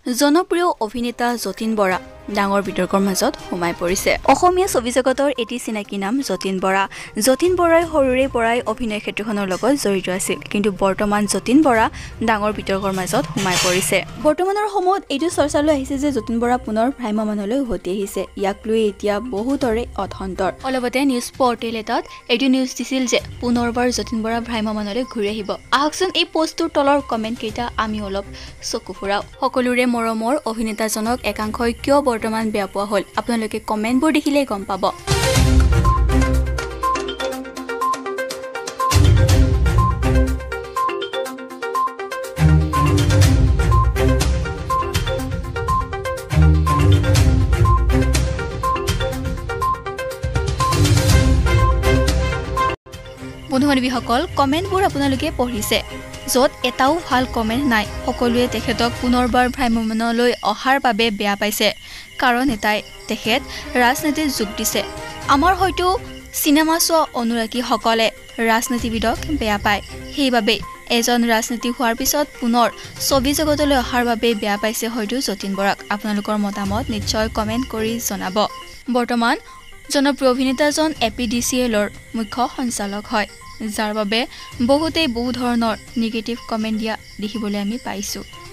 জনপ্ৰিয় অভিনেতা যতীন বৰা ডাঙৰ বিতৰ্কৰ মাজত সোমাই পৰিছে। অসমীয়া ছবি জগতৰ এটি চিনাকি নাম যতীন বৰা। যতীন বৰাই সৰুৰে পৰাই অভিনয় ক্ষেত্ৰখনৰ লগত জড়িত আছিল, কিন্তু বৰ্তমান যতীন বৰা ডাঙৰ বিতৰ্কৰ মাজত সোমাই পৰিছে। বৰ্তমানৰ সময়ত এইটো চৰ্চালৈ আহিছে যে যতীন বৰা পুনৰ ভ্ৰাম্যমাণলৈ উভতি আহিছে। ইয়াক লৈ এতিয়া বহুতৰে অথন্তৰ। অলপতে নিউজ পৰ্টেল এটাত এইটো নিউজ দিছিল যে পুনৰবাৰ যতীন বৰা ভ্ৰাম্যমাণলৈ ঘূৰি আহিব। আহকচোন এই পোষ্টটোৰ তলৰ কমেণ্ট কেইটা আমি অলপ চকু ফুৰাও। সকলোৰে মৰমৰ অভিনেতাজনক একাংশই কিয় বৰ্তমান বেয়া পোৱা হ'ল, আপোনালোকে কমেণ্টবোৰ দেখিলেই গম পাব। বন্ধু-বান্ধৱীসকল, কমেণ্টবোৰ আপোনালোকে পঢ়িছে, য'ত এটাও ভাল কমেণ্ট নাই। সকলোৱে তেখেতক পুনৰবাৰ ভ্ৰাম্যমাণলৈ অহাৰ বাবে বেয়া পাইছে। কাৰণ এটাই, তেখেত ৰাজনীতিত যোগ দিছে। আমাৰ হয়তো চিনেমা চোৱা অনুৰাগীসকলে ৰাজনীতিবিদক বেয়া পায়, সেইবাবে এজন ৰাজনীতিক হোৱাৰ পিছত পুনৰ ছবি জগতলৈ অহাৰ বাবে বেয়া পাইছে হয়তো যতীন বৰাক। আপোনালোকৰ মতামত নিশ্চয় কমেণ্ট কৰি জনাব। বৰ্তমান জনপ্ৰিয় অভিনেতাজন APDCLৰ মুখ্য সঞ্চালক হয়, যাৰ বাবে বহুতেই বহু ধৰণৰ নিগেটিভ কমেণ্ট দিয়া দেখিবলৈ আমি পাইছোঁ।